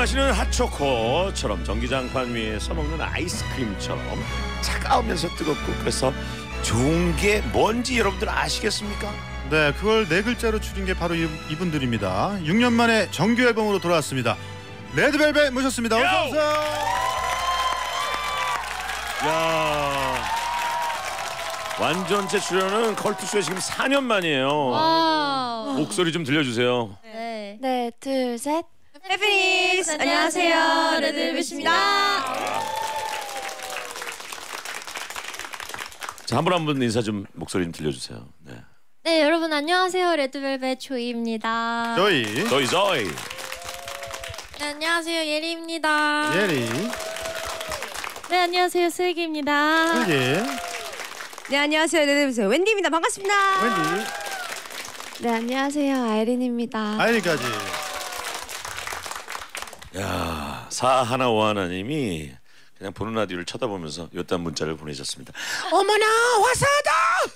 마시는 핫초코처럼 전기장판 위에서 먹는 아이스크림처럼 차가우면서 뜨겁고 그래서 좋은 게 뭔지 여러분들 아시겠습니까? 네, 그걸 네 글자로 줄인 게 바로 이분들입니다. 6년 만에 정규 앨범으로 돌아왔습니다. 레드벨벳 모셨습니다. 어서 오세요. 야, 완전체 출연은 컬투쇼에 지금 4년 만이에요. 와. 목소리 좀 들려주세요. 네. 네, 둘, 셋. 해피니스 안녕하세요. 레드벨벳입니다. 자, 한 분 한 분 인사 좀 목소리 좀 들려주세요. 네. 네, 여러분 안녕하세요. 레드벨벳 조이입니다. 저희 조이. 네, 안녕하세요. 예리입니다. 예리, 네, 안녕하세요. 슬기입니다. 슬기, 네, 안녕하세요. 레드벨벳 웬디입니다. 반갑습니다. 웬디, 네, 안녕하세요. 아이린입니다. 아이리까지. 야, 4151님이 그냥 보는 라디오를 쳐다보면서 요딴 문자를 보내셨습니다. 어머나 화사하다.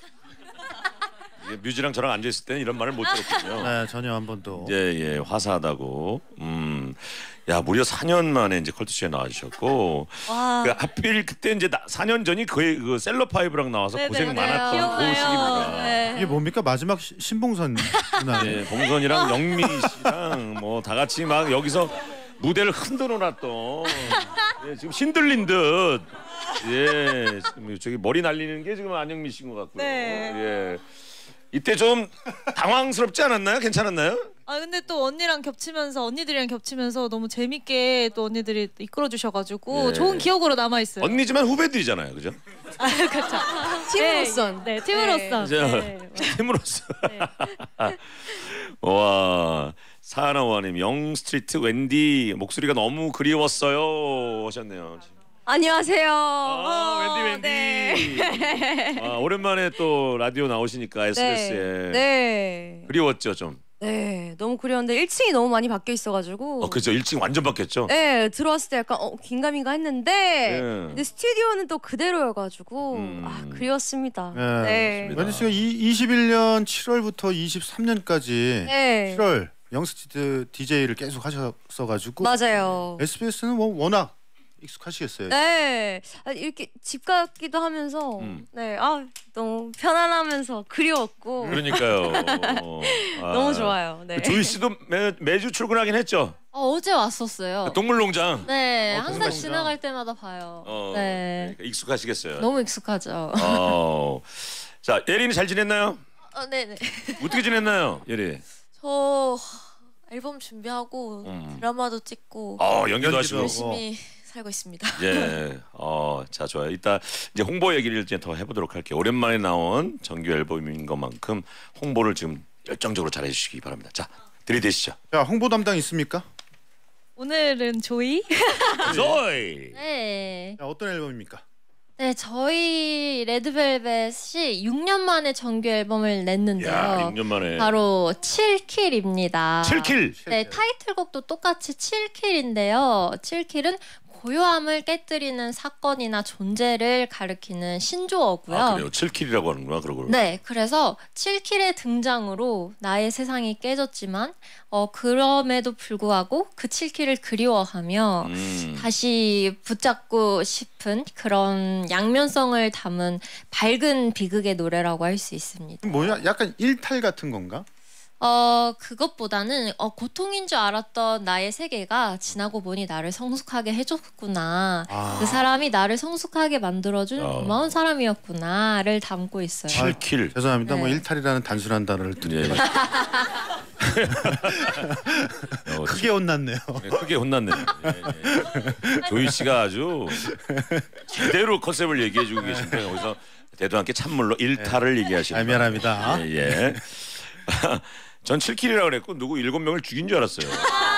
뮤지랑 저랑 앉아 있을 때는 이런 말을 못 들었군요. 네, 전혀 한 번도. 예, 화사하다고. 야, 무려 4년 만에 이제 컬투쇼에 나와주셨고, 그 하필 그때 이제 4년 전이 거의 그 셀럽파이브랑 나와서 고생 많았던 그 시기입니다. 네. 이게 뭡니까? 마지막 신봉선 누나. 예, 봉선이랑 영미 씨랑 뭐 다 같이 막 여기서 무대를 흔들어 놨던 예, 지금 신들린 듯. 예, 지금 저기 머리 날리는 게 지금 안영미 씨인 것 같고요. 네. 예. 이때 좀 당황스럽지 않았나요? 괜찮았나요? 아 근데 또 언니랑 겹치면서 언니들이랑 겹치면서 너무 재밌게 또 언니들이 이끌어 주셔가지고 예. 좋은 기억으로 남아 있어요. 언니지만 후배들이잖아요, 그죠? 아 그렇죠. 팀으로선. 네, 팀으로서. 그죠? 네. 팀으로서. 네. 와, 사하나와님 영스트리트 웬디 목소리가 너무 그리웠어요 하셨네요. 안녕하세요. 웬디. 네. 오랜만에 또 라디오 나오시니까 SBS에 네. 그리웠죠 좀. 네, 너무 그리웠는데 1층이 너무 많이 바뀌어 있어가지고. 그죠. 1층 완전 바뀌었죠. 네, 들어왔을 때 약간 긴가민가 했는데 예. 근데 스튜디오는 또 그대로여가지고 그리웠습니다. 네. 네. 웬디 씨가 21년 7월부터 23년까지 네. 7월 영스트리트 DJ를 계속 하셨어가지고 맞아요. SBS는 뭐 워낙 익숙하시겠어요. 네, 이렇게 집 같기도 하면서 네, 너무 편안하면서 그리웠고 그러니까요. 너무 좋아요. 네. 조이 씨도 매주 출근하긴 했죠. 어제 왔었어요. 동물농장. 네, 어, 항상 동물농장. 지나갈 때마다 봐요. 네. 그러니까 익숙하시겠어요. 너무 익숙하죠. 자, 예린이 잘 지냈나요? 네네. 어떻게 지냈나요, 예린? 저 앨범 준비하고 드라마도 찍고 연기도 하시고. 열심히 살고 있습니다. 예. 자, 좋아요. 이따 이제 홍보 얘기를 이제 더 해보도록 할게요. 오랜만에 나온 정규 앨범인 것만큼 홍보를 지금 열정적으로 잘해주시기 바랍니다. 자, 들이대시죠. 자, 홍보 담당 있습니까? 오늘은 조이. 조이. 네. 자, 어떤 앨범입니까? 네, 저희 레드벨벳이 6년 만에 정규 앨범을 냈는데요. 야, 6년 만에. 바로 7킬입니다. 7킬. 네, 타이틀곡도 똑같이 7킬인데요. 7킬은 고요함을 깨뜨리는 사건이나 존재를 가리키는 신조어고요. 그래요. 7킬이라고 하는구나, 그러고. 네, 그래서 7킬의 등장으로 나의 세상이 깨졌지만 그럼에도 불구하고 그 7킬을 그리워하며 다시 붙잡고 싶은 그런 양면성을 담은 밝은 비극의 노래라고 할 수 있습니다. 뭐야? 약간 일탈 같은 건가? 그것보다는 고통인 줄 알았던 나의 세계가 지나고 보니 나를 성숙하게 해줬구나. 그 사람이 나를 성숙하게 만들어준 고마운 사람이었구나를 담고 있어요. 7킬. 죄송합니다. 네. 뭐 일탈이라는 단순한 단어를 듣고 예. 크게 혼났네요. 크게 혼났네요. 예. 조이 씨가 아주 제대로 컨셉을 얘기해주고 계신데 여기서 대도 않게 찬물로 일탈을 얘기하시는. 미안합니다. 예. 전 7킬이라고 그랬고 누구 7명을 죽인 줄 알았어요.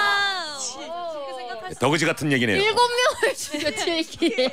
더그지 같은 얘기네요. 7명을 죽여 7킬.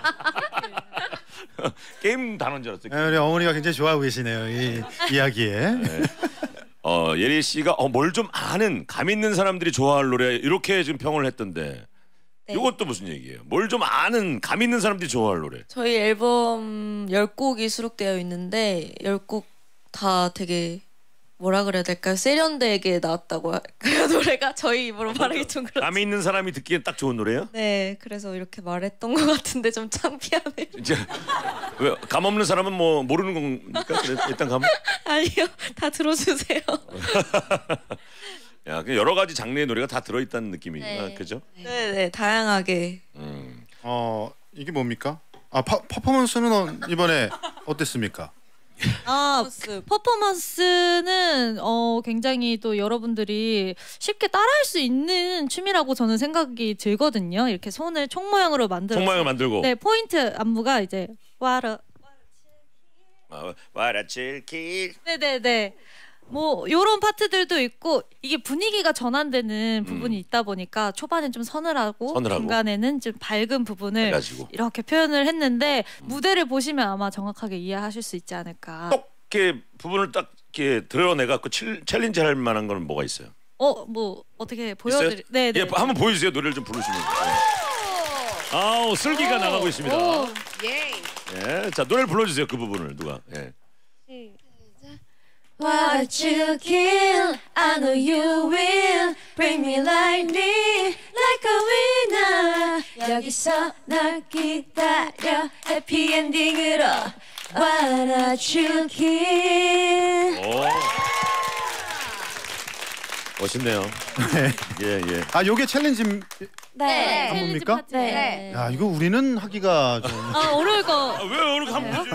게임 단어인 줄 알았어요. 우리 어머니가 굉장히 좋아하고 계시네요. 이 이야기에. 네. 예리 씨가 뭘 좀 아는 감 있는 사람들이 좋아할 노래 이렇게 지금 평을 했던데 네. 이것도 무슨 얘기예요? 뭘 좀 아는 감 있는 사람들이 좋아할 노래. 저희 앨범 10곡이 수록되어 있는데 10곡 다 되게 뭐라 그래야 될까요? 세련되게 나왔다고 할까요? 노래가 저희 입으로 말하기 좀 그렇죠. 감이 있는 사람이 듣기엔 딱 좋은 노래예요? 네, 그래서 이렇게 말했던 것 같은데 좀 창피하네요. 진짜 왜감 없는 사람은 뭐 모르는 겁니까? 그래, 일단 감. 아니요, 다 들어주세요. 야, 그 여러 가지 장르의 노래가 다 들어있다는 느낌이구나, 네. 그죠? 네, 네, 다양하게. 이게 뭡니까? 퍼포먼스는 이번에 어땠습니까? 퍼포먼스는 굉장히 또 여러분들이 쉽게 따라할 수 있는 춤이라고 저는 생각이 들거든요. 이렇게 손을 총 모양으로 만들어서. 총 모양을 만들고. 네, 포인트 안무가 이제 와라. 와라칠킬. 네네네. 뭐 요런 파트들도 있고 이게 분위기가 전환되는 부분이 있다 보니까 초반엔 좀 서늘하고 중간에는 좀 밝은 부분을 해가지고. 이렇게 표현을 했는데 무대를 보시면 아마 정확하게 이해하실 수 있지 않을까. 똑 이렇게 부분을 딱 이렇게 드러내갖고 챌린지 할 만한 건 뭐가 있어요? 뭐 어떻게 있어요? 보여드릴? 네, 네. 예, 한번 보여주세요. 노래를 좀 부르시면. 아우 슬기가 나가고 있습니다. 예, 자 노래를 불러주세요. 그 부분을 누가? 예. What you kill, I know you will bring me like me, like a winner. 여기서 널 기다려, 해피 엔딩으로. What you kill. 오. 멋있네요. 예, 예. 요게 챌린지 네. 뭡니까? 파트. 네. 야, 이거 우리는 하기가 좀 어려울 거. 왜 오늘 한번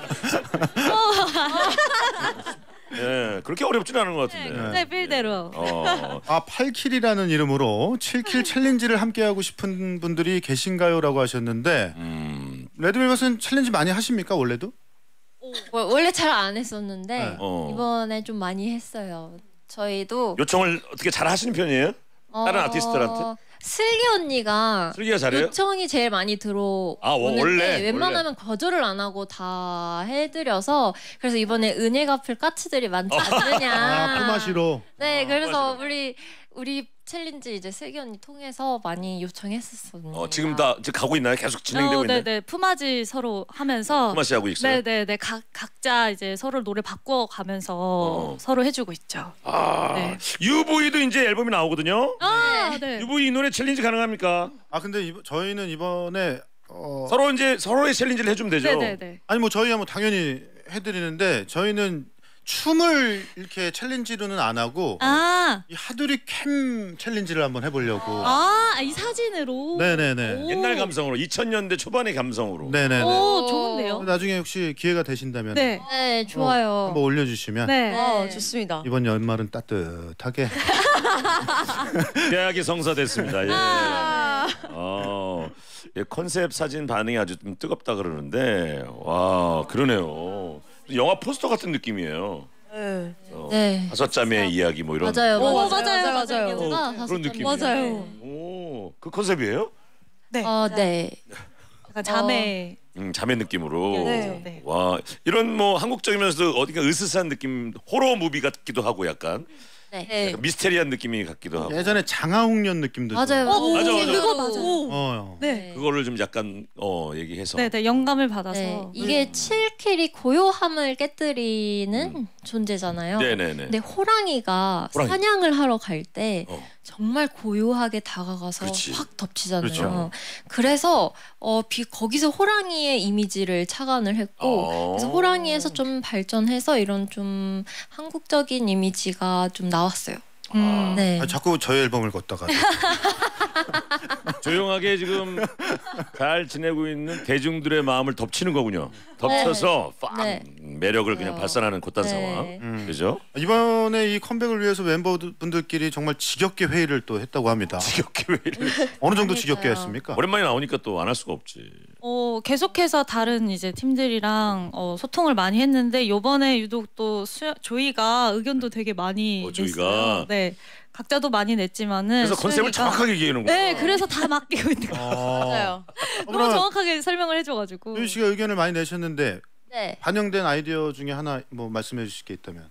예, 그렇게 어렵진 않은 것 같은데. 네, 빌대로. 8킬이라는 이름으로 7킬 챌린지를 함께 하고 싶은 분들이 계신가요라고 하셨는데 레드벨벳은 챌린지 많이 하십니까 원래도? 원래 잘 안 했었는데 네. 이번에 좀 많이 했어요. 저희도 요청을 어떻게 잘 하시는 편이에요? 다른 아티스트들한테? 슬기 언니가 슬기가 잘해요? 요청이 제일 많이 들어오는데 원래? 웬만하면 거절을 안 하고 다 해드려서 그래서 이번에 은혜 갚을 까치들이 많지 않느냐. 포마시로. 네, 그래서 우리 챌린지 이제 슬기 언니 통해서 많이 요청했었거든요. 지금 다 가고 있나요? 계속 진행되고 있나요? 네네, 품앗이 서로 하면서. 품앗이 하고 있어요? 네네네, 각자 이제 서로 노래 바꿔가면서 서로 해주고 있죠. 네. UV도 이제 앨범이 나오거든요. 네. UV 이 노래 챌린지 가능합니까? 근데 저희는 이번에 서로 이제 서로의 챌린지를 해주면 되죠. 네네네. 아니 뭐 저희야 뭐 당연히 해드리는데 저희는 춤을 이렇게 챌린지로는 안 하고 이 하두리 캠 챌린지를 한번 해보려고. 이 사진으로. 네네네. 옛날 감성으로 2000년대 초반의 감성으로. 네네네. 오, 좋은데요. 나중에 혹시 기회가 되신다면 네. 네, 좋아요. 한번 올려주시면 네. 좋습니다. 이번 연말은 따뜻하게. 계약이 성사됐습니다. 예, 컨셉 사진 반응이 아주 좀 뜨겁다 그러는데 와 그러네요. 영화 포스터 같은 느낌이에요. 네. 5자매의 이야기 뭐 이런. 맞아요. 맞아요. 그런 느낌. 맞아요. 그 컨셉이에요? 네. 네. 약간 자매. 자매 느낌으로. 네. 와 이런 뭐 한국적이면서도 어딘가 으스스한 느낌, 호러 무비 같기도 하고 약간. 네. 약간 미스테리한 느낌이 같기도 하고. 예전에 장하홍련 느낌도. 맞아요. 맞아. 그거 맞아. 네. 그거를 좀 약간 얘기해서. 네네, 영감을 받아서. 네. 이게 7킬이 고요함을 깨뜨리는 존재잖아요. 네네네. 근데 호랑이가 호랑이. 사냥을 하러 갈 때 정말 고요하게 다가가서 그렇지. 확 덮치잖아요. 그렇죠. 그래서 거기서 호랑이의 이미지를 착안을 했고 그래서 호랑이에서 좀 발전해서 이런 좀 한국적인 이미지가 좀 나왔어요. 네. 자꾸 저희 앨범을 걷다가. 조용하게 지금 잘 지내고 있는 대중들의 마음을 덮치는 거군요. 덮쳐서 팍 네. 매력을 그냥 발산하는 곧단 네. 상황. 그죠? 이번에 이 컴백을 위해서 멤버분들끼리 정말 지겹게 회의를 또 했다고 합니다. 지겹게 왜 이래. 어느 정도 지겹게 했습니까? 오랜만에 나오니까 또 안 할 수가 없지. 계속해서 다른 이제 팀들이랑 소통을 많이 했는데 요번에 유독 또 조이가 의견도 되게 많이 조이가? 냈어요. 네. 각자도 많이 냈지만은 그래서 컨셉을 수영이가- 정확하게 얘기하는구나. 네, 그래서 다 맡기고 있는 거예요. 맞아요. 너무 정확하게 설명을 해줘가지고. 조이 씨가 의견을 많이 내셨는데 네. 반영된 아이디어 중에 하나 뭐 말씀해 주실 게 있다면.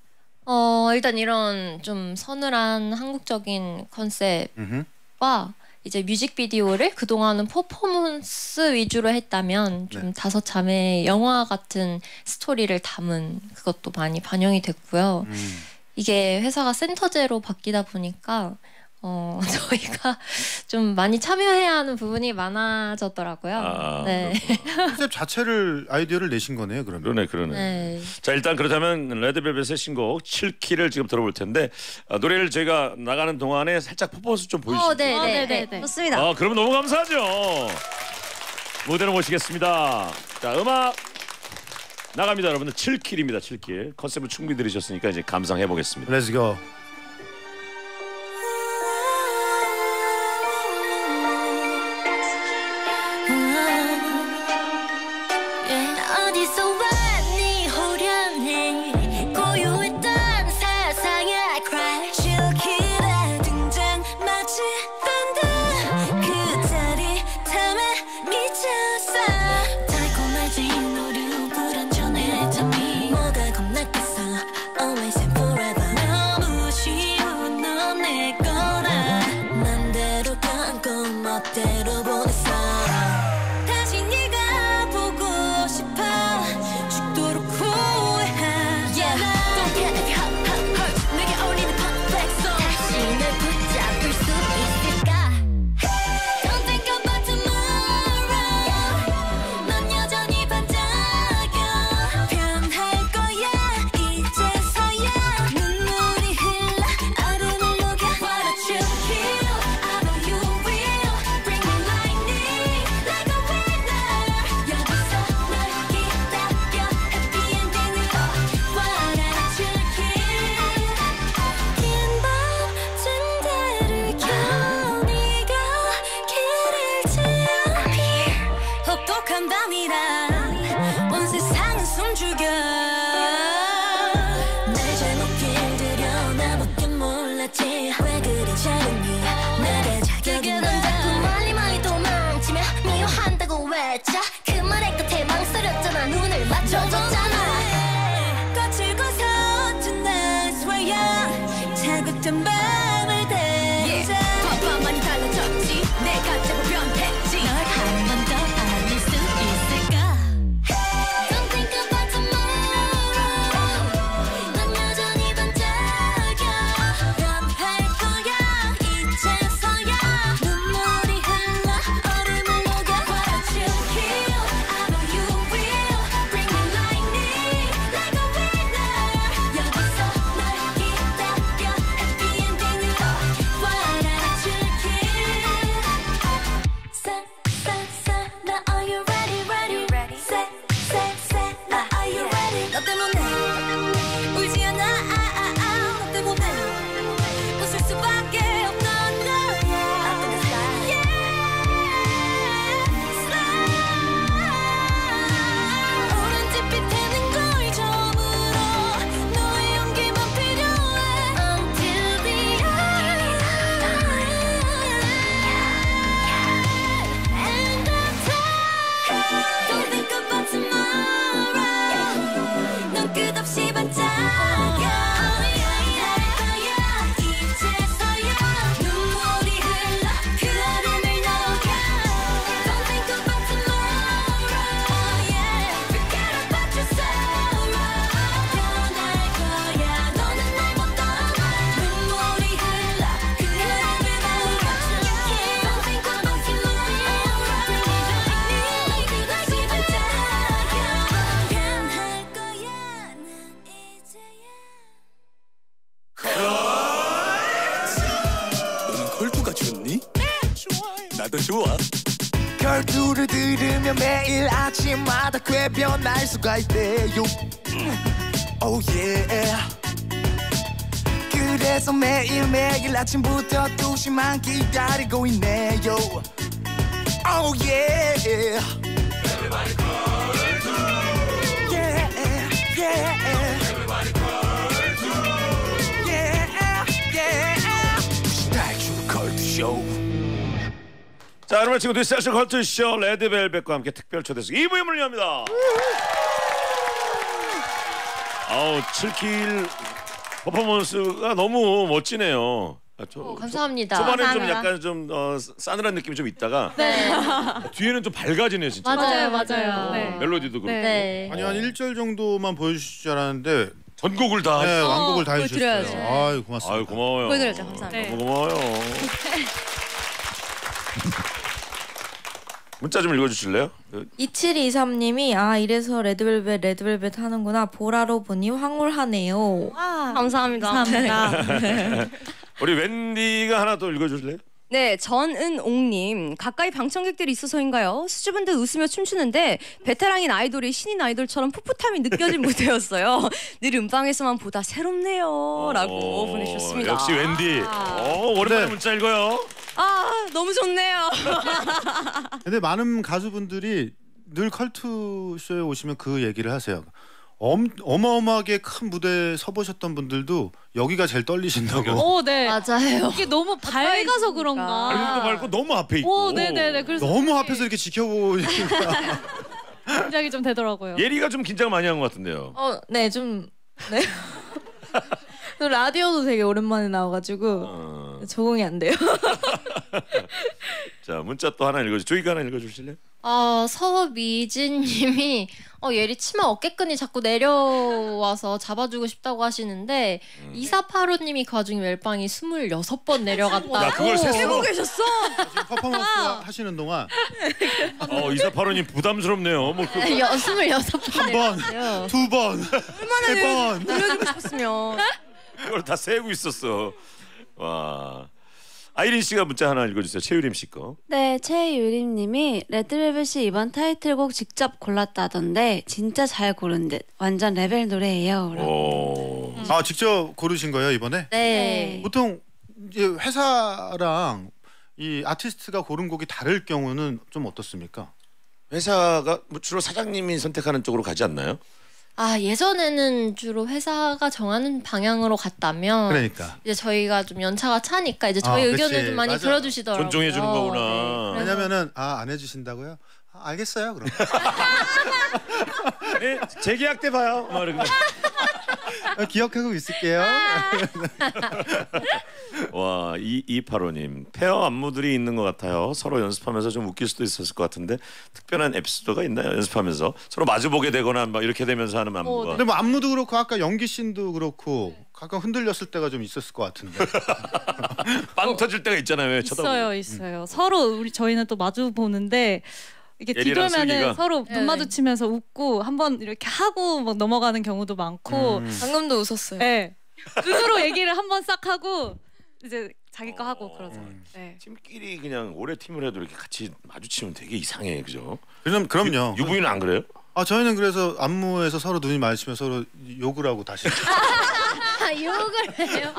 일단 이런 좀 서늘한 한국적인 컨셉과 이제 뮤직비디오를 그동안은 퍼포먼스 위주로 했다면 좀 다섯 자매의 영화 같은 스토리를 담은 그것도 많이 반영이 됐고요. 이게 회사가 센터제로 바뀌다 보니까 저희가 좀 많이 참여해야 하는 부분이 많아졌더라고요. 네. 컨셉 자체를 아이디어를 내신 거네요, 그러면. 그러네. 네. 자, 일단 그렇다면 레드벨벳의 신곡 7키를 지금 들어볼 텐데 노래를 저희가 나가는 동안에 살짝 퍼포먼스 좀 보여주시죠. 네. 좋습니다. 그러면 너무 감사하죠. 무대로 모시겠습니다. 자, 음악 나갑니다, 여러분들. 7킬입니다. 7킬. 컨셉을 충분히 들으셨으니까 이제 감상해 보겠습니다. Let's go. 어디서 왔니 호련해 고요했던 세상에 cry 칠킬에 등장 마치 밴드 그 짜릿함에 미쳤어 달콤하지 노류 불안전해 잠이 뭐가 겁났겠어 always and forever 너무 쉬운 넌 내 거라 맘대로 감고 멋대로 보냈어 다시 네가 보고 싶어 죽도록 후회하잖아 Don't get it hurt hurt hurt 내게 어울리는 perfect song 다시 널 붙잡을 수 있을까 Don't think about tomorrow 넌 여전히 반짝여 변할 거야 이제서야 눈물이 흘러 얼음을 녹여 What a true kill I know you will bring me lightning like a winner 여기서 널 기다려 happy ending으로 What a true kill 긴 밤침대를 켜 네가 길을 지어 혹독한 밤이라 온 세상은 숨죽여 날 잘못 길들여 나밖에 몰랐지 왜 그리 작은니 내게 자격이 넌 자꾸 멀리 멀리 도망치며 미워한다고 외쳐 그 말의 끝에 망설였잖아 눈을 맞춰줬잖아 거칠고 서툰 swear 자극된 밤을 대자 봐봐 많이 달라졌지 내가 자꾸 변했지 널 한 번 더 알릴 수 있을까 Don't think about tomorrow 넌 여전히 반짝여 변할 거야 이제서야 눈물이 흘러 얼음을 녹여 What a true kill I know you will bring me lightning like a winner 여기서 널 기다려 happy ending으로 What a true kill Say now are you ready Say now are you ready 너 때문에 울지 않아 너 때문에 웃을 수밖에 없던 거야 오렌지 빛에는 걸 처음으로 너의 용기만 필요해 Until the end And the time Don't think about tomorrow 넌 끝없이 반짝여 이제서야 눈물이 흘러 그 얼음을 녹여 Don't think about tomorrow Forget about your sorrow 변할 거야 너는 날 못 떠나 눈물이 흘러 그 얼음을 녹여 Don't think about tomorrow 끝없이 반짝여 변할 거야 난 이제야 너는 걸투가 좋니? 나도 좋아. 걸투를 들으면 매일 아침마다 궤변할 수가 있대요. Oh yeah. 그래서 매일매일 아침부터 2시만 기다리고 있네요. Oh yeah. Everybody 걸투. Yeah, yeah. Everybody 걸투. Yeah, yeah. 스타일 걸투 쇼. 자, 여러분 지금 스페셜 컬투쇼 레드벨벳과 함께 특별 초대석 2부의 문을 엽니다. 아우 7킬 퍼포먼스가 너무 멋지네요. 감사합니다. 초반에 좀 감사합니다. 약간 좀 싸늘한 느낌이 좀 있다가 네. 뒤에는 좀 밝아지네요 진짜. 맞아요. 네. 멜로디도 그렇고. 네. 아니 한 1절 정도만 보여주실 줄 알았는데 전곡을 다. 네, 완곡을 다 해주셨어요. 보여드려야죠. 아유 고맙습니다. 아유 고마워요. 보여드려야죠. 감사합니다. 네. 너무 고마워요. 문자 좀 읽어주실래요? 2723님이 아 이래서 레드벨벳 하는구나. 보라로 보니 황홀하네요. 와, 감사합니다. 감사합니다. 우리 웬디가 하나 더 읽어주실래요? 네, 전은옥님 가까이 방청객들이 있어서인가요? 수줍은 듯 웃으며 춤추는데 베테랑인 아이돌이 신인 아이돌처럼 풋풋함이 느껴진 무대였어요. 늘 음방에서만 보다 새롭네요.라고 보내주셨습니다. 역시 웬디. 오랜만에 네. 문자 읽어요. 아 너무 좋네요. 근데 많은 가수분들이 늘 컬투쇼에 오시면 그 얘기를 하세요. 어마어마하게 큰 무대에 서보셨던 분들도 여기가 제일 떨리신다고. 오, 네. 맞아요. 이게 너무 밝아서 그런가. 얼굴도 밝고 너무 앞에 있고. 오, 네네네. 그래서 너무 앞에서 이렇게 지켜보니까 긴장이 좀 되더라고요. 예리가 좀 긴장 많이 한 것 같은데요. 네, 좀 네. 또 라디오도 되게 오랜만에 나와가지고 적응이 안 돼요. 자 문자 또 하나 읽어주. 조이가 하나 읽어주실래요? 서미진님이 예리 치마 어깨끈이 자꾸 내려와서 잡아주고 싶다고 하시는데 2485님이 그 와중에 멜빵이 26번 내려갔다고. 야 그걸 알고 계셨어? 지금 퍼포먼스 하시는 동안 2485님 부담스럽네요. 뭐 26번 한 번, 내렸어요. 두 번, 세 번. 보여주고 싶었으면. 그걸 다 세고 있었어. 와. 아이린 씨가 문자 하나 읽어주세요. 최유림 씨 거. 네, 최유림님이 레드벨벳이 이번 타이틀곡 직접 골랐다던데 진짜 잘 고른 듯 완전 레벨 노래예요. 오. 아 직접 고르신 거예요 이번에? 네. 보통 이제 회사랑 이 아티스트가 고른 곡이 다를 경우는 좀 어떻습니까? 회사가 뭐 주로 사장님이 선택하는 쪽으로 가지 않나요? 예전에는 주로 회사가 정하는 방향으로 갔다면 그러니까 이제 저희가 좀 연차가 차니까 이제 저희 의견을 그치. 좀 많이 맞아. 들어주시더라고요. 존중해 주는 거구나. 네. 왜냐면은 안 해주신다고요? 알겠어요 그럼. 네, 재계약 때 봐요. 막 이러고. 기억하고 있을게요. 와, 2285님 페어 안무들이 있는 것 같아요. 서로 연습하면서 좀 웃길 수도 있었을 것 같은데 특별한 에피소드가 있나요? 연습하면서 서로 마주보게 되거나 막 이렇게 되면서 하는 안무가. 근데 뭐 안무도 그렇고 아까 연기 씬도 그렇고 가끔 흔들렸을 때가 좀 있었을 것 같은데. 빵 터질 때가 있잖아요. 왜 쳐다보고. 있어요. 서로 저희는 또 마주 보는데 이렇게 예리랑 뒤돌면은 슬기가? 서로 네. 눈 마주치면서 웃고 한번 이렇게 하고 막 넘어가는 경우도 많고. 방금도 웃었어요. 네. 눈으로 얘기를 한번 싹 하고 이제 자기 거 하고 그러죠. 네. 팀끼리 그냥 오래 팀을 해도 이렇게 같이 마주치면 되게 이상해, 그죠? 그럼요. 유부인은 안 그래요? 저희는 그래서 안무에서 서로 눈이 마주치면 서로 욕을 하고 다시. 욕을 해요.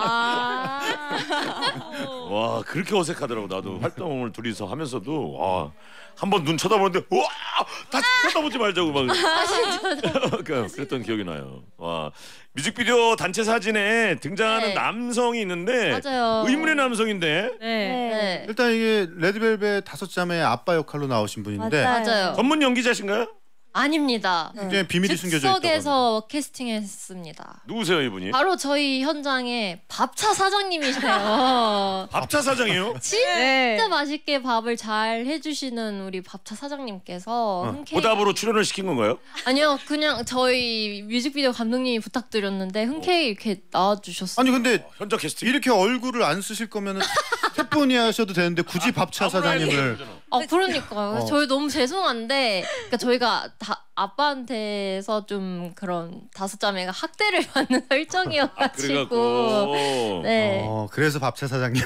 와 그렇게 어색하더라고. 나도 활동을 둘이서 하면서도 와 한 번 눈 쳐다보는데 와 다시 쳐다보지 말자고 막 그러니까 그랬던 기억이 나요. 와 뮤직비디오 단체 사진에 등장하는 네. 남성이 있는데 맞아요. 의문의 남성인데 네. 일단 이게 레드벨벳 5자매의 아빠 역할로 나오신 분인데 맞아요. 전문 연기자신가요? 아닙니다. 굉장히 비밀이 숨겨져 있다고. 즉석에서 캐스팅했습니다. 누구세요 이분이? 바로 저희 현장에 밥차 사장님이세요. 밥차 사장이요? 진짜 맛있게 밥을 잘 해주시는 우리 밥차 사장님께서 흔쾌히 보답으로 출연을 시킨 건가요? 아니요 그냥 저희 뮤직비디오 감독님이 부탁드렸는데 흔쾌히 이렇게 나와주셨어요. 아니 근데 현장 캐스팅. 이렇게 얼굴을 안 쓰실 거면은 탭분이 하셔도 되는데 굳이 밥차 사장님을. 그러니까요. 저희 너무 죄송한데 그러니까 저희가 다 아빠한테서 좀 그런 5자매가 학대를 받는 설정이어가지고 그래갖고 네. 그래서 밥차 사장님을.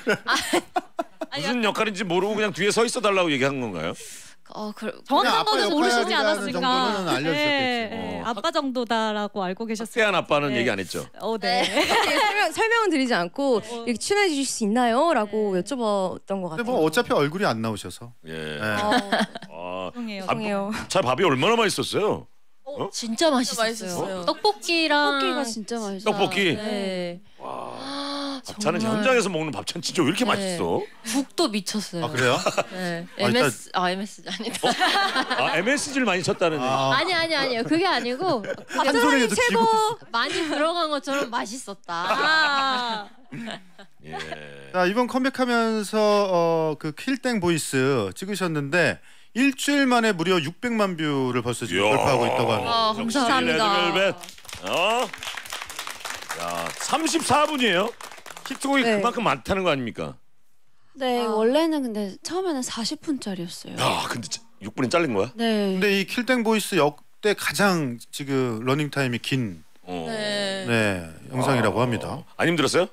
무슨 역할인지 모르고 그냥 뒤에 서 있어 달라고 얘기한 건가요? 정확한 아빠 거는 모르시지 역할이라는 않았을까. 정도는 알려주셨겠지. 네, 아빠 정도다라고 알고 계셨어요. 학대한 아빠는 네. 얘기 안 했죠. 네. 설명은 드리지 않고 이렇게 출연해 주실 수 있나요? 라고 여쭤봤던 것 근데 같아요. 뭐 어차피 얼굴이 안 나오셔서. 예. 네. 죄송해요. 차 밥이 얼마나 맛있었어요? 진짜 맛있었어요. 맛있었어요. 떡볶이랑 떡볶이가 진짜 맛있어요. 떡볶이. 네. 밥차는 현장에서 먹는 밥차는 진짜 왜 이렇게 맛있어? 국도 미쳤어요. 아 그래요? 네. 일단- MSG 아니다. MSG를 많이 쳤다는. 아니요. 그게 아니고 한 소리에도 최고. 많이 들어간 것처럼 맛있었다. 예. 자 이번 컴백하면서 그 킬땡 보이스 찍으셨는데 일주일 만에 무려 600만 뷰를 벌써 지금 돌파하고 있다고 합니다. 감사합니다. 레드벨벳. 야, 34분이에요. 히트곡이 네. 그만큼 많다는 거 아닙니까? 네, 원래는 근데 처음에는 40분짜리였어요. 야, 근데 6분이 잘린 거야? 네. 근데 이 킬땡 보이스 역대 가장 지금 러닝 타임이 긴 영상이라고 합니다. 안 힘들었어요?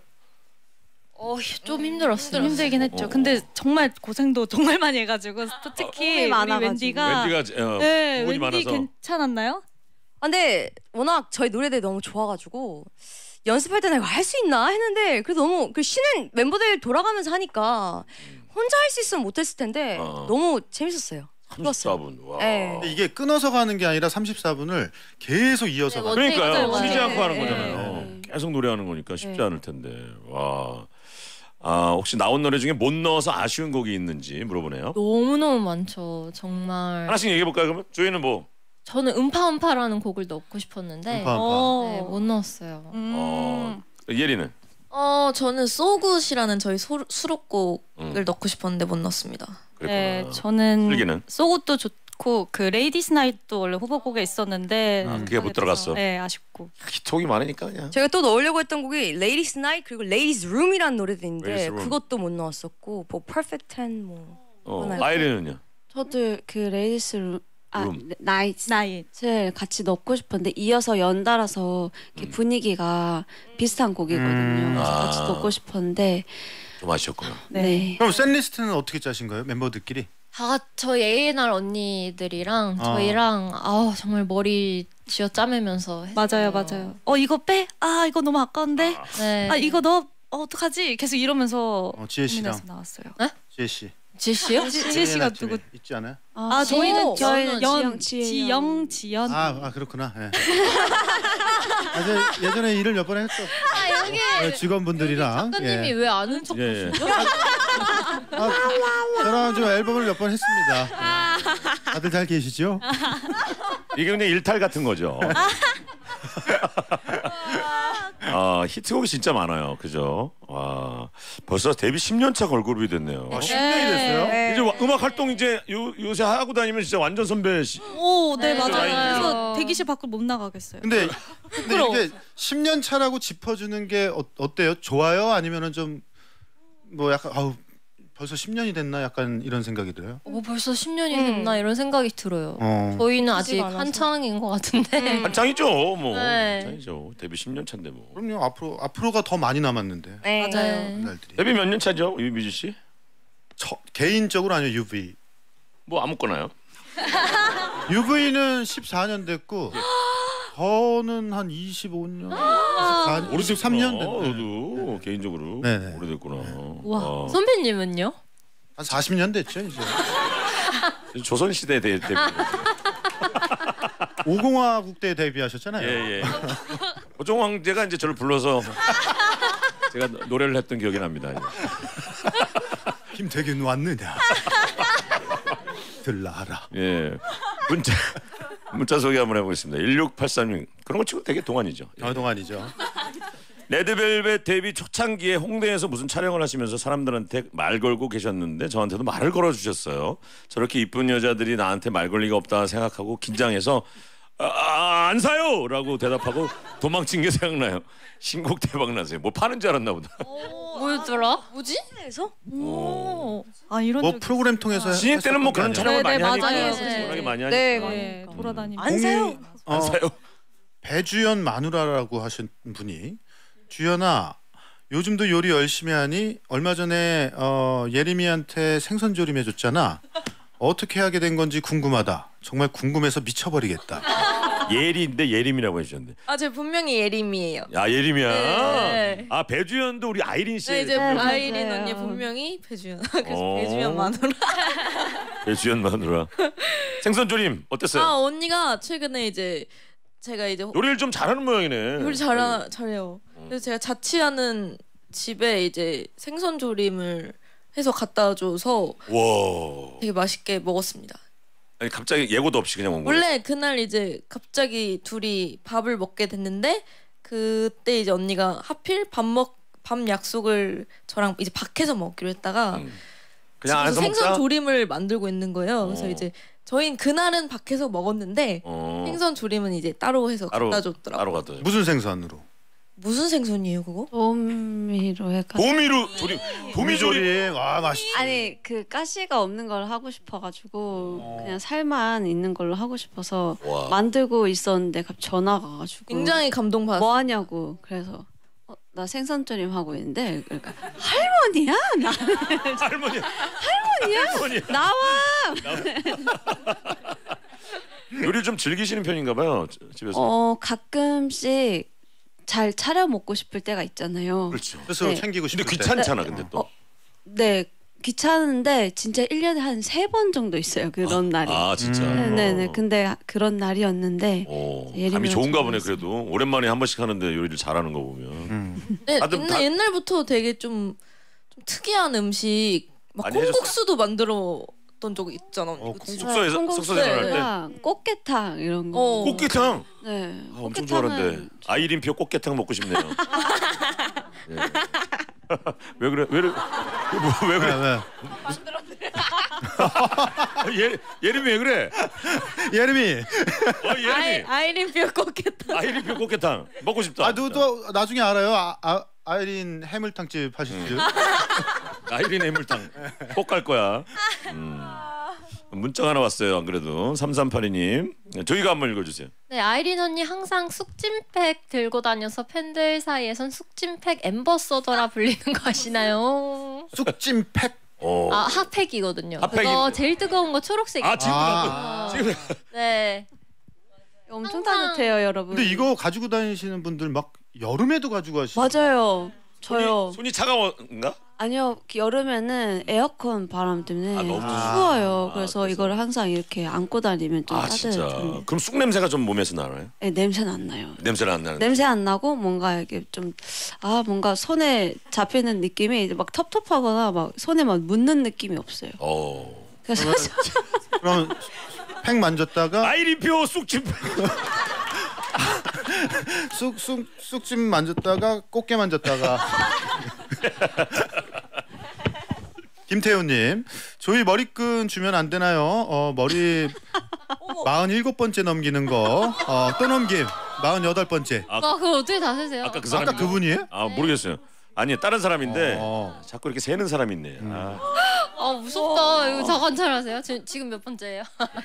좀 힘들었어요. 힘들긴 했죠. 근데 정말 고생도 정말 많이 해가지고 특히 우리 웬디가 네, 부분이 웬디 많아서. 괜찮았나요? 근데 워낙 저희 노래들이 너무 좋아가지고 연습할 때는 이거 할 수 있나 했는데 그래도 너무 그 쉬는 멤버들 돌아가면서 하니까 혼자 할 수 있으면 못했을 텐데 너무 재밌었어요. 34분. 와. 네. 근데 이게 끊어서 가는 게 아니라 34분을 계속 이어서 가는 그러니까요. 맞아요. 쉬지 않고 하는 네. 거잖아요. 계속 노래하는 거니까 쉽지 않을 텐데. 와. 혹시 나온 노래 중에 못 넣어서 아쉬운 곡이 있는지 물어보네요. 너무너무 많죠. 정말. 하나씩 얘기해 볼까요? 그러면 저희는 뭐 저는 음파음파라는 곡을 넣고 싶었는데 음파. 네, 못 넣었어요. 예리는 저는 소굿이라는 저희 수록곡을 넣고 싶었는데 못 넣었습니다. 그랬구나. 네, 저는 슬기는 소굿도 좋고 그 레이디스 나잇도 원래 후보곡에 있었는데 그게 못 들어갔어. 네, 아쉽고. 히트곡이 많으니까 그냥. 저희가 또 넣으려고 했던 곡이 Ladies Night 그리고 Ladies Room이라는 노래도 있는데 Ladies Room. 그것도 못 넣었었고 뭐 Perfect Ten 뭐 아이린은요? 저도 그 레이디스 룸. 나이츠를 나잇. 같이 넣고 싶은데 이어서 연달아서 이렇게 분위기가 비슷한 곡이거든요. 그래서 같이 넣고 싶었는데 좀 아쉬웠구나. 네. 그럼 셋 리스트는 어떻게 짜신 거예요? 멤버들끼리? 저희 A&R 언니들이랑 저희랑 정말 머리 쥐어 짜매면서 했어요. 맞아요. 이거 빼? 이거 너무 아까운데? 네. 이거 넣어? 어떡하지? 계속 이러면서 지혜 씨랑 고민해서 나왔어요. 지혜 씨. 지씨요? 지혜 씨가 중에 누구? 있지 않아요? 저희는 저희는 지연. 그렇구나. 예. 예전에 일을 몇 번 했어. 여기 직원분들이랑. 작가님이 왜 아는 척 예. 저랑 좀 앨범을 몇 번 했습니다. 다들 잘 계시죠? 이게 그냥 일탈 같은 거죠. 히트곡이 진짜 많아요. 그죠? 와, 벌써 데뷔 10년 차 걸그룹이 됐네요. 10년이 됐어요? 이제 음악 활동 이제 요새 하고 다니면 진짜 완전 선배. 오, 네 맞아요. 라인이죠. 그래서 대기실 밖으로 못 나가겠어요. 근데 이렇게 10년 차라고 짚어주는 게 어때요? 좋아요? 아니면은 좀 뭐 약간 벌써 10년이 됐나 약간 이런 생각이 들어요. 벌써 10년이 됐나 이런 생각이 들어요. 어. 저희는 아직 많아서. 한창인 것 같은데. 한창이죠, 뭐. 네. 한창이죠. 데뷔 10년 차인데 뭐. 그럼요. 앞으로가 더 많이 남았는데. 네. 맞아요. 날들이. 데뷔 몇 년 차죠, 유미주 씨? 개인적으로 아니요 UV. 뭐 아무거나요. UV는 14년 됐고 저는 한 25년, 24년, 23년 됐네. 너도 개인적으로 네네. 오래됐구나. 와. 선배님은요? 한 40년 됐죠 이제. 조선 시대 데뷔. 5공화국 때 데뷔하셨잖아요. 예. 고종 황제가 이제 저를 불러서 제가 노래를 했던 기억이 납니다. 김태균 왔느냐? 들라라. 예. 문자 소개 한번 해보겠습니다. 1683님. 그런 거 치고 되게 동안이죠. 예. 동안이죠. 레드벨벳 데뷔 초창기에 홍대에서 무슨 촬영을 하시면서 사람들한테 말 걸고 계셨는데 저한테도 말을 걸어주셨어요. 저렇게 이쁜 여자들이 나한테 말 걸 리가 없다 생각하고 긴장해서 안 사요! 라고 대답하고 도망친 게 생각나요. 신곡 대박 나세요. 뭐 파는 줄 알았나 보다. 뭐였더라? 뭐지? 그래서 이런 뭐 적 프로그램 통해서 신인 때는 뭐 그런 촬영을 많이 네, 하니까. 맞아요. 워낙에 많이 하니까. 네, 돌아다니면서 안 사요. 안 사요. 배주연 마누라라고 하신 분이 주연아 요즘도 요리 열심히 하니 얼마 전에 예림이한테 생선조림 해줬잖아. 어떻게 하게 된 건지 궁금하다. 정말 궁금해서 미쳐버리겠다. 예리인데 예림이라고 해주셨는데. 제 분명히 예림이에요. 예림이야. 네. 배주연도 우리 아이린 씨. 네, 이제 맞아요. 아이린 언니 분명히 배주연. 그래서 배주연 마누라. 배주연 마누라. 생선조림 어땠어요? 언니가 최근에 이제 제가 이제 요리를 좀 잘하는 모양이네. 요리 잘해요. 그래서 제가 자취하는 집에 이제 생선 조림을 해서 갖다 줘서 와. 되게 맛있게 먹었습니다. 아니 갑자기 예고도 없이 그냥 온 거예요? 원래 그날 이제 갑자기 둘이 밥을 먹게 됐는데 그때 이제 언니가 하필 밥 약속을 저랑 이제 밖에서 먹기로 했다가 그냥 안에서 생선 먹자? 조림을 만들고 있는 거예요. 그래서 이제 저희는 그날은 밖에서 먹었는데 생선 조림은 이제 따로 해서 갖다 줬더라고요. 따로 갖다 줘. 무슨 생선으로? 무슨 생선이에요 그거? 도미로 해가지고. 도미로 조림. 도미조림. 와 맛있. 아니 그 가시가 없는 걸 하고 싶어가지고 그냥 살만 있는 걸로 하고 싶어서 와. 만들고 있었는데 갑자기 전화가 와가지고 굉장히 감동받았어요. 뭐 하냐고. 그래서 나 생선조림 하고 있는데 그러니까 할머니야? 나 할머니. 할머니야? 나와. 요리를 좀 즐기시는 편인가 봐요. 집에서. 가끔씩 잘 차려 먹고 싶을 때가 있잖아요. 그렇죠. 스스로 네. 챙기고 싶을 근데 때. 귀찮잖아 근데 또. 네. 귀찮은데 진짜 1년에 한 3번 정도 있어요. 그런 날이. 아 진짜. 네네. 근데 그런 날이었는데 예림이랑 감이 좋은가 보네 좋아했어요. 그래도. 오랜만에 한 번씩 하는데 요리를 잘하는 거 보면. 네, 다들 다- 옛날부터 되게 좀 특이한 음식 막 많이 해줬어? 콩국수도 만들었던 적 있잖아. 그치? 숙소에서 숙소 생활할 때. 콩국수랑 꽃게탕 이런 거. 꽃게탕. 네. 아, 엄청 꽃게탕은 좋아하는데 아이린표 꽃게탕 먹고 싶네요. 예. 왜 그래? 왜 그래? 왜 그래? 예림이 왜 그래? 예림이. 예림이. 아이린표 꽃게탕. 아이린표 꽃게탕 먹고 싶다. 아, 너도 나중에 알아요. 아이린 해물탕집 하실 줄. 아이린 해물탕 꼭 갈 거야. 문자 하나 왔어요. 안 그래도 3382님 저희가 한번 읽어주세요. 네, 아이린 언니 항상 쑥찜팩 들고 다녀서 팬들 사이에선 쑥찜팩 앰버서더라 불리는 거 아시나요? 쑥찜팩? 아, 핫팩이거든요. 핫팩이- 그거 제일 뜨거운 거 초록색. 지금 네. 엄청 항상- 따뜻해요, 여러분. 근데 이거 가지고 다니시는 분들 막 여름에도 가지고 가시죠. 맞아요. 저요. 손이 차가운가? 아니요, 여름에는 에어컨 바람 때문에 너무 추워요. 그래서 이걸 항상 이렇게 안고 다니면 좀 진짜. 따뜻해요. 그럼 쑥 냄새가 좀 몸에서 나나요? 네, 냄새는 안 나요. 냄새는 안 나는데. 냄새 안 나고 뭔가 이게 좀 뭔가 손에 잡히는 느낌이 이제 막 텁텁하거나 막 손에 막 묻는 느낌이 없어요. 그래서 그럼 팩 만졌다가 아이린표 쑥찜 쑥찜 만졌다가 꽃게 만졌다가 김태훈님 저희 머리끈 주면 안 되나요? 머리 47번째 넘기는 거 또 넘김 48번째. 그거 어떻게 다 세세요? 아까 그 사람 아까 그분이에요? 모르겠어요. 아니 다른 사람인데 자꾸 이렇게 세는 사람이 있네. 아, 무섭다. 이거 다 관찰하세요? 지금 몇 번째예요?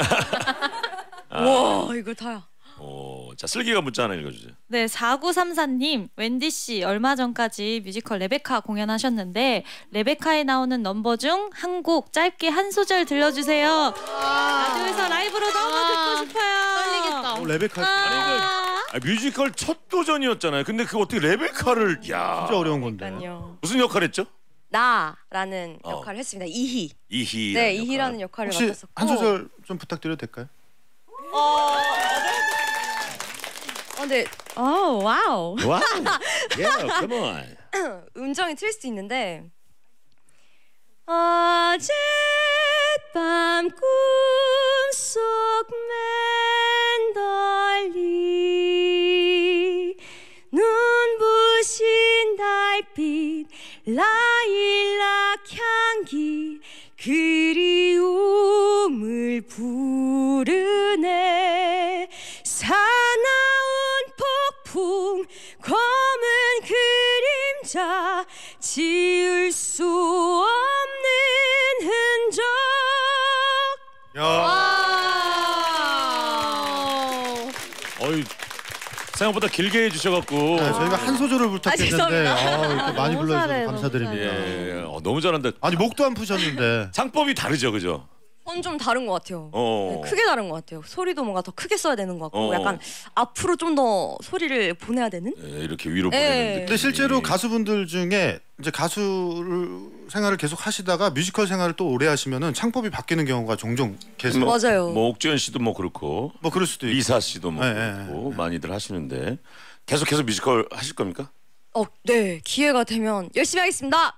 와 이거 다야. 자 슬기가 문자 하나 읽어주세요. 네, 4934님, wendy 씨 얼마 전까지 뮤지컬 레베카 공연하셨는데 레베카에 나오는 넘버 중 한 곡 짧게 한 소절 들려주세요. 라디오에서 라이브로 너무 듣고 싶어요. 떨리겠다. 레베카 뮤지컬 첫 도전이었잖아요. 근데 그 어떻게 레베카를 진짜 어려운 건데. 무슨 역할했죠? 나라는 역할을 했습니다. 이희. 이희. 네, 이희라는 역할을 혹시 맡았었고. 한 소절 좀 부탁드려도 될까요? 네. 와우. 와우. Yeah, come on. 음정이 틀릴 수 있는데 어젯밤 꿈속 맨돌리 눈부신 달빛 라일락 향기 그리움을 부르네 사나운 폭풍 검은 그림자 지울 수 없는 흔적 어이 생각보다 길게 해주셔갖고 저희가 한 소절을 부탁했는데 이렇게 많이 너무 불러주셔서 잘해, 감사드립니다. 예, 너무 잘한다. 아니 목도 안 푸셨는데 창법이 다르죠, 그죠? 좀 다른 것 같아요. 네, 크게 다른 것 같아요. 소리도 뭔가 더 크게 써야 되는 것 같고 약간 앞으로 좀 더 소리를 보내야 되는? 이렇게 위로 네. 보내는 느낌. 근데 실제로 가수분들 중에 이제 가수 생활을 계속 하시다가 뮤지컬 생활을 또 오래 하시면은 창법이 바뀌는 경우가 종종 계세요. 맞아요. 뭐 옥주현 씨도 뭐 그렇고, 뭐 그럴 수도 있고. 리사 씨도 뭐 네, 그렇고 많이들 하시는데 계속 뮤지컬 하실 겁니까? 네, 기회가 되면 열심히 하겠습니다.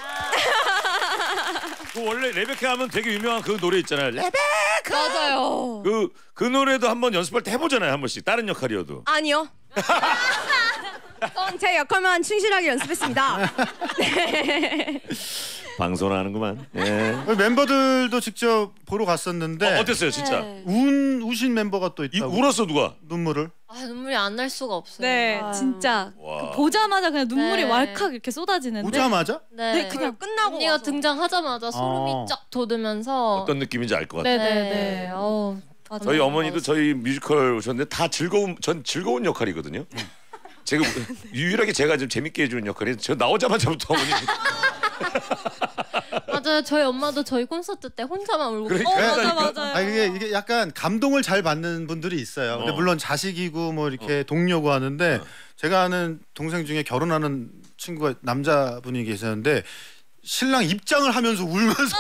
그 원래 레베카 하면 되게 유명한 그 노래 있잖아요. 레베카. 맞아요. 그 노래도 한번 연습할 때 해보잖아요. 한 번씩 다른 역할이어도. 아니요. 제 역할만 충실하게 연습했습니다. 네. 방송을 하는구만. 예. 멤버들도 직접 보러 갔었는데 어땠어요, 진짜? 네. 우신 멤버가 또 있다고. 울었어 누가? 눈물을. 눈물이 안 날 수가 없어요. 네, 진짜 와. 그 보자마자 그냥 눈물이 네. 왈칵 이렇게 쏟아지는데. 오자마자? 네, 그냥 끝나고 언니가 와서. 등장하자마자 소름이 쫙 돋으면서 어떤 느낌인지 알 것 같아요. 네네네. 맞아요. 저희 어머니도 저희 뮤지컬 오셨는데 다 전 즐거운 역할이거든요. 제가 유일하게 제가 좀 재밌게 해주는 역할이 저 나오자마자부터 어머니. 맞아요. 저희 엄마도 저희 콘서트 때 혼자만 울고. 그러니까. 맞아요. 이게 약간 감동을 잘 받는 분들이 있어요. 근데 물론 자식이고 뭐 이렇게 동료고 하는데 제가 아는 동생 중에 결혼하는 친구가 남자분이 계셨는데 신랑 입장을 하면서 울면서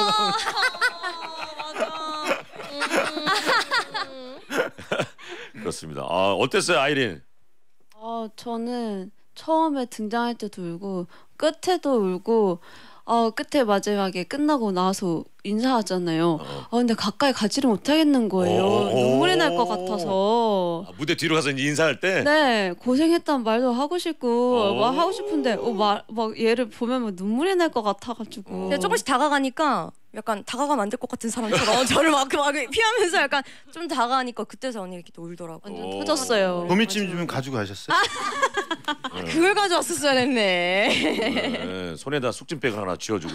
그렇습니다. 어땠어요, 아이린? 저는 처음에 등장할 때도 울고 끝에도 울고 끝에 마지막에 끝나고 나서 인사하잖아요. 근데 가까이 가지를 못하겠는 거예요. 눈물이 날 것 같아서. 무대 뒤로 가서 이제 인사할 때. 네, 고생했단 말도 하고 싶고 막 하고 싶은데 막 얘를 보면 막 눈물이 날 것 같아가지고. 근데 조금씩 다가가니까 약간 다가가면 안 될 것 같은 사람처럼 저를 막 피하면서 약간 좀 다가가니까 그때서 언니가 이렇게 또 울더라고. 완전 터졌어요. 도미찜 좀 가지고 가셨어요? 그걸 가져왔었어야 했네. 네, 손에다 쑥찜백 하나 쥐어주고.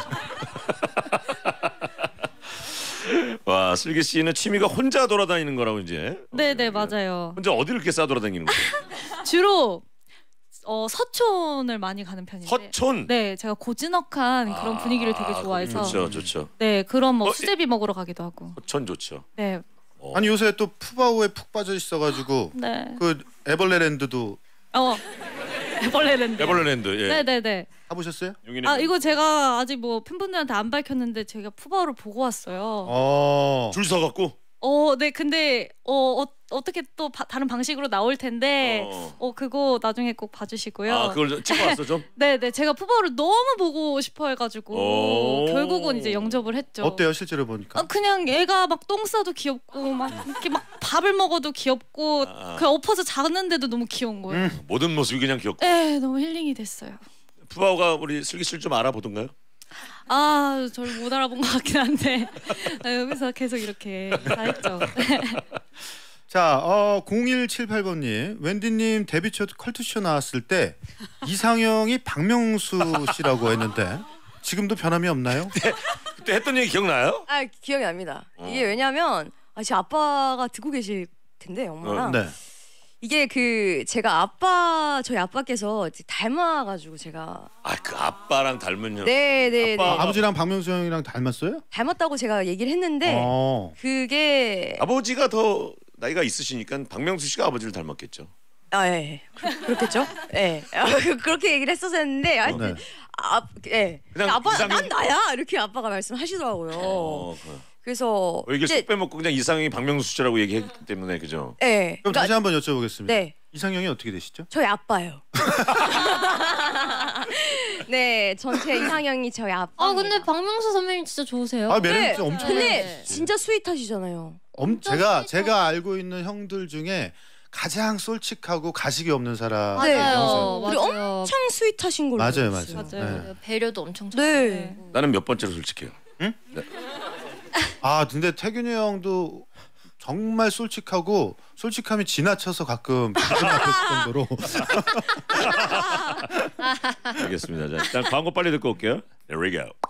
와, 슬기 씨는 취미가 혼자 돌아다니는 거라고 이제. 네네 맞아요. 혼자 어디를 이렇게 싸돌아다니는 거예요? 주로 서촌을 많이 가는 편인데. 서촌. 네, 제가 고즈넉한 그런 분위기를 되게 좋아해서. 좋죠, 좋죠. 네, 그런 뭐 수제비 먹으러 가기도 하고. 서촌 좋죠. 네. 아니 요새 또 푸바오에 푹 빠져 있어가지고 네. 그 에벌레랜드도 에벌레랜드. 에벌레랜드. 예. 네네네. 가보셨어요? 이거 제가 아직 뭐 팬분들한테 안 밝혔는데 제가 푸바오를 보고 왔어요. 줄 서갖고. 네, 근데 어떻게 또 다른 방식으로 나올 텐데 그거 나중에 꼭 봐주시고요. 그걸 찍어 왔어 좀? 네네, 제가 푸바오를 너무 보고 싶어 해가지고 결국은 이제 영접을 했죠. 어때요 실제로 보니까? 그냥 얘가 막 똥 싸도 귀엽고 막 이렇게 막 밥을 먹어도 귀엽고 그냥 엎어서 자는데도 너무 귀여운 거예요. 모든 모습이 그냥 귀엽고. 네, 너무 힐링이 됐어요. 푸바오가 우리 슬기 씨를 좀 알아보던가요? 저를 못 알아본 것 같긴 한데 여기서 계속 이렇게 다 했죠. 자, 0178번님 웬디님 데뷔 첫 컬투쇼 나왔을 때 이상형이 박명수 씨라고 했는데 지금도 변함이 없나요? 그때 했던 얘기 기억나요? 기억이 납니다. 이게 왜냐면 제 아빠가 듣고 계실 텐데 엄마랑. 네. 이게 제가 저희 아빠께서 닮아가지고 제가. 그 아빠랑 닮은요. 네네. 아버지랑 박명수 형이랑 닮았어요? 닮았다고 제가 얘기를 했는데 그게 아버지가 더 나이가 있으시니까 박명수 씨가 아버지를 닮았겠죠. 예. 그렇겠죠. 예. 그렇게 얘기를 했어서 했는데 하여튼 그냥 아빠 이상형... 난 나야 이렇게 아빠가 말씀하시더라고요. 그래서 얘기를 쏙 빼먹고 그냥 이상형이 박명수 씨라고 얘기했기 때문에 그죠? 네. 그럼 다시 한번 여쭤보겠습니다. 네. 이상형이 어떻게 되시죠? 저희 아빠요. 네, 전체 이상형이 저희 아빠. 근데 박명수 선배님 진짜 좋으세요. 매력 진짜 엄청. 근데 진짜 스윗하시잖아요. 제가 알고 있는 형들 중에 가장 솔직하고 가식이 없는 사람. 맞아요. 우리 엄청 스윗하신 걸로. 맞아요. 네. 배려도 엄청 네. 나는 몇 번째로 솔직해요. 응? 네. 근데 태균이 형도 정말 솔직하고 솔직함이 지나쳐서 가끔 기분 나쁠 정도로. 알겠습니다. 자, 일단 광고 빨리 듣고 올게요. There we go.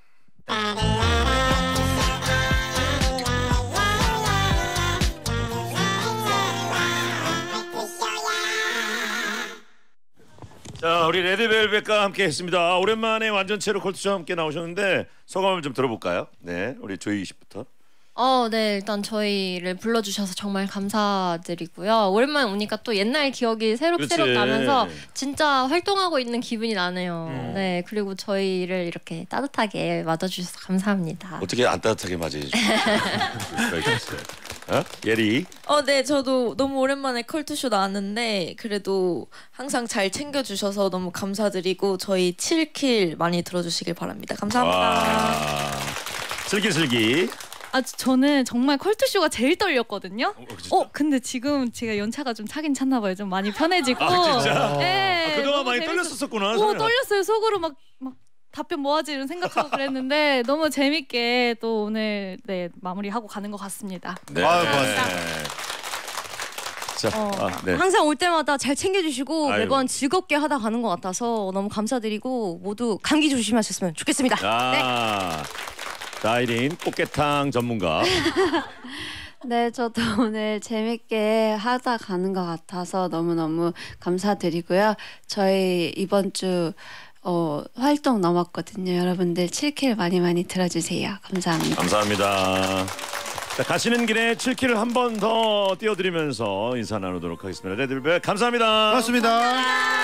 자, 우리 레드벨벳과 함께 했습니다. 오랜만에 완전체로 컬투쇼 함께 나오셨는데 소감을 좀 들어볼까요? 네, 우리 조이 씨부터. 네, 일단 저희를 불러주셔서 정말 감사드리고요. 오랜만에 오니까 또 옛날 기억이 새록새록 나면서 진짜 활동하고 있는 기분이 나네요. 네, 그리고 저희를 이렇게 따뜻하게 맞아주셔서 감사합니다. 어떻게 안 따뜻하게 맞이해 주세요? 예리. 네, 저도 너무 오랜만에 컬투쇼 나왔는데 그래도 항상 잘 챙겨주셔서 너무 감사드리고 저희 7킬 많이 들어주시길 바랍니다. 감사합니다. 슬기슬기. 저는 정말 컬투쇼가 제일 떨렸거든요. 진짜? 근데 지금 제가 연차가 좀 차긴 찼나 봐요. 좀 많이 편해지고. 진짜? 네, 그동안 너무 많이 재밌었어요. 떨렸었구나. 떨렸어요. 속으로 막 답변 뭐하지 이런 생각하고 그랬는데 너무 재밌게 또 오늘 마무리하고 가는 것 같습니다. 네. 고맙습니다. 자, 네. 항상 올 때마다 잘 챙겨주시고 아이고. 매번 즐겁게 하다 가는 것 같아서 너무 감사드리고 모두 감기 조심하셨으면 좋겠습니다. 아이린 꽃게탕 전문가. 네, 저도 오늘 재밌게 하다 가는 것 같아서 너무너무 감사드리고요. 저희 이번 주 활동 남았거든요. 여러분들 7킬 많이 들어주세요. 감사합니다. 감사합니다. 자, 가시는 길에 7킬을 한 번 더 띄워드리면서 인사 나누도록 하겠습니다. 레드벨벳 감사합니다. 고맙습니다.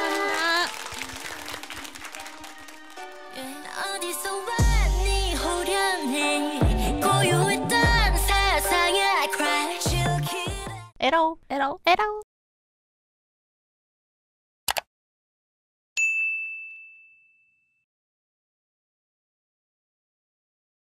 어디서 왔니 호련해 고요했던 세상에 crash 에라오.